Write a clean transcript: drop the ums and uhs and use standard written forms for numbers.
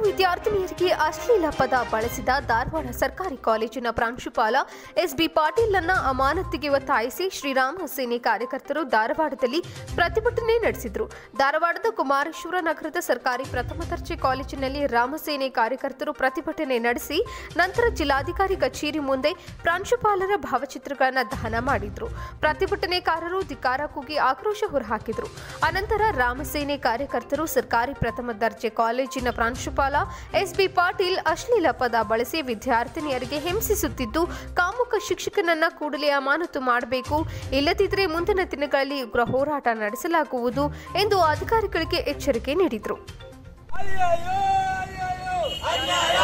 ವಿದ್ಯಾರ್ಥಿನಿಯರಿಗೆ ಅಶ್ಲೀಲ ಪದ ಬಳಸಿದ ಧಾರವಾಡ ಸರ್ಕಾರಿ ಕಾಲೇಜಿನ ಪ್ರಾಂಶುಪಾಲ ಎಸ್.ಬಿ. ಪಾಟೀಲ್ ಅನ್ನ ಅಮಾನತಿಗೆ ಒತ್ತಾಯಿಸಿ ಶ್ರೀರಾಮ ಸೇನೆ ಕಾರ್ಯಕರ್ತರು ಧಾರವಾಡದಲ್ಲಿ ಪ್ರತಿಭಟನೆ ನಡೆಸಿದರು. ಧಾರವಾಡದ ಕುಮಾರೇಶ್ವರ ನಗರದ ಸರ್ಕಾರಿ ಪ್ರಥಮ ದರ್ಜೆ ಕಾಲೇಜಿನಲ್ಲಿ ರಾಮಸೇನೆ ಕಾರ್ಯಕರ್ತರು ಪ್ರತಿಭಟನೆ ನಡೆಸಿ ನಂತರ ಜಿಲ್ಲಾಧಿಕಾರಿ ಕಚೇರಿ ಮುಂದೆ ಪ್ರಾಂಶುಪಾಲರ ಭಾವಚಿತ್ರಗಳನ್ನು ದಹನ ಮಾಡಿದ್ರು. ಪ್ರತಿಭಟನೆಕಾರರು ಧಿಕ್ಕಾರ ಕೂಗಿ ಆಕ್ರೋಶ ಹೊರಹಾಕಿದರು. ಅನಂತರ ರಾಮಸೇನೆ ಕಾರ್ಯಕರ್ತರು ಸರ್ಕಾರಿ ಪ್ರಥಮ ದರ್ಜೆ ಕಾಲೇಜಿನ ಪ್ರಾಂಶುಪಾಲ ಎಸ್.ಬಿ. ಪಾಟೀಲ್ ಅಶ್ಲೀಲ ಪದ ಬಳಸಿ ವಿದ್ಯಾರ್ಥಿನಿಯರಿಗೆ ಹಿಂಸಿಸುತ್ತಿದ್ದು, ಕಾಮುಕ ಶಿಕ್ಷಕನನ್ನ ಕೂಡಲೇ ಅಮಾನತು ಮಾಡಬೇಕು, ಇಲ್ಲದಿದ್ದರೆ ಮುಂದಿನ ದಿನಗಳಲ್ಲಿ ಉಗ್ರ ಹೋರಾಟ ನಡೆಸಲಾಗುವುದು ಎಂದು ಅಧಿಕಾರಿಗಳಿಗೆ ಎಚ್ಚರಿಕೆ ನೀಡಿದರು.